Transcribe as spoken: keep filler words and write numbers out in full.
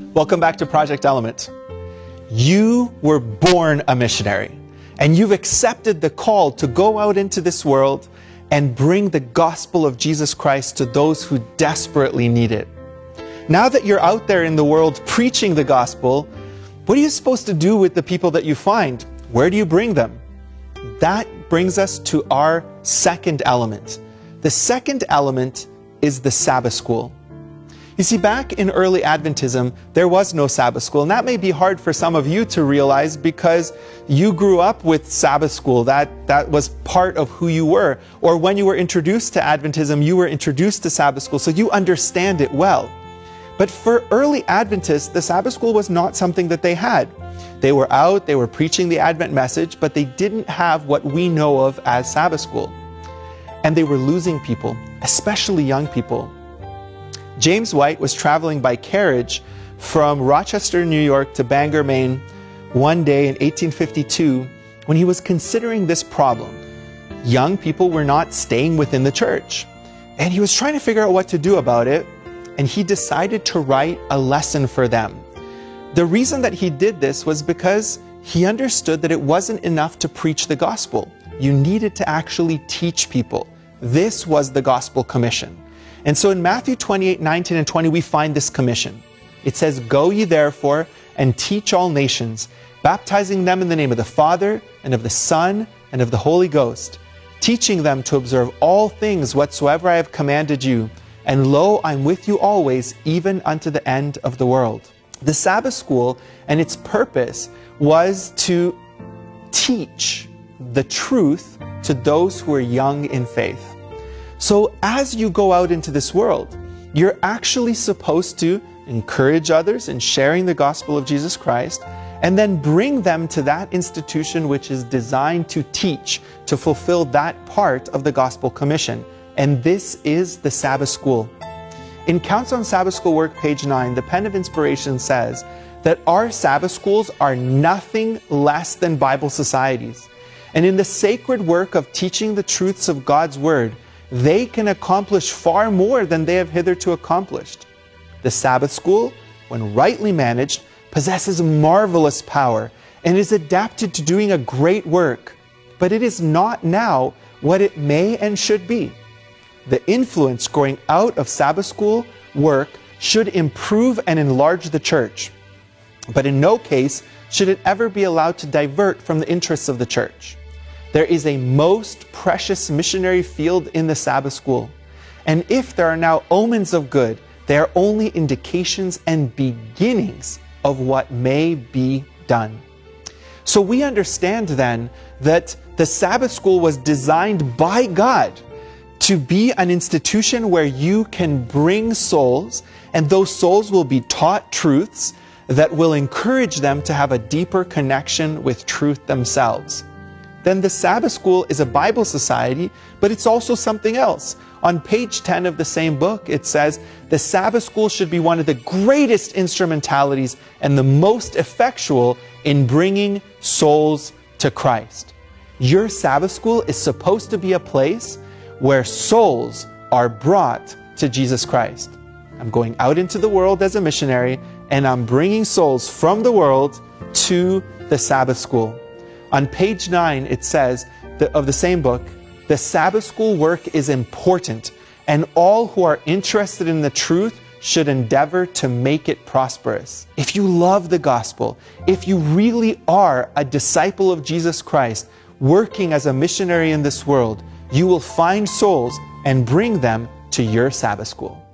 Welcome back to Project Element. You were born a missionary, and you've accepted the call to go out into this world and bring the gospel of Jesus Christ to those who desperately need it. Now that you're out there in the world preaching the gospel, what are you supposed to do with the people that you find? Where do you bring them? That brings us to our second element. The second element is the Sabbath School. You see, back in early Adventism, there was no Sabbath School, and that may be hard for some of you to realize because you grew up with Sabbath School. That, that was part of who you were. Or when you were introduced to Adventism, you were introduced to Sabbath School, so you understand it well. But for early Adventists, the Sabbath School was not something that they had. They were out, they were preaching the Advent message, but they didn't have what we know of as Sabbath School. And they were losing people, especially young people. James White was traveling by carriage from Rochester, New York to Bangor, Maine one day in eighteen fifty-two when he was considering this problem. Young people were not staying within the church, and he was trying to figure out what to do about it, and he decided to write a lesson for them. The reason that he did this was because he understood that it wasn't enough to preach the gospel. You needed to actually teach people. This was the gospel commission. And so in Matthew twenty-eight, nineteen and twenty, we find this commission. It says, "Go ye therefore and teach all nations, baptizing them in the name of the Father and of the Son and of the Holy Ghost, teaching them to observe all things whatsoever I have commanded you. And lo, I'm with you always, even unto the end of the world." The Sabbath School and its purpose was to teach the truth to those who are young in faith. So as you go out into this world, you're actually supposed to encourage others in sharing the gospel of Jesus Christ, and then bring them to that institution which is designed to teach, to fulfill that part of the gospel commission. And this is the Sabbath School. In Counts on Sabbath School Work, page nine, the Pen of Inspiration says that our Sabbath schools are nothing less than Bible societies. And in the sacred work of teaching the truths of God's Word, they can accomplish far more than they have hitherto accomplished. The Sabbath School, when rightly managed, possesses marvelous power and is adapted to doing a great work. But it is not now what it may and should be. The influence growing out of Sabbath School work should improve and enlarge the church. But in no case should it ever be allowed to divert from the interests of the church. There is a most precious missionary field in the Sabbath School. And if there are now omens of good, they are only indications and beginnings of what may be done. So we understand then that the Sabbath School was designed by God to be an institution where you can bring souls, and those souls will be taught truths that will encourage them to have a deeper connection with truth themselves. Then the Sabbath School is a Bible society, but it's also something else. On page ten of the same book, it says, the Sabbath School should be one of the greatest instrumentalities and the most effectual in bringing souls to Christ. Your Sabbath School is supposed to be a place where souls are brought to Jesus Christ. I'm going out into the world as a missionary, and I'm bringing souls from the world to the Sabbath School. On page nine, it says, the, of the same book, the Sabbath School work is important, and all who are interested in the truth should endeavor to make it prosperous. If you love the gospel, if you really are a disciple of Jesus Christ, working as a missionary in this world, you will find souls and bring them to your Sabbath School.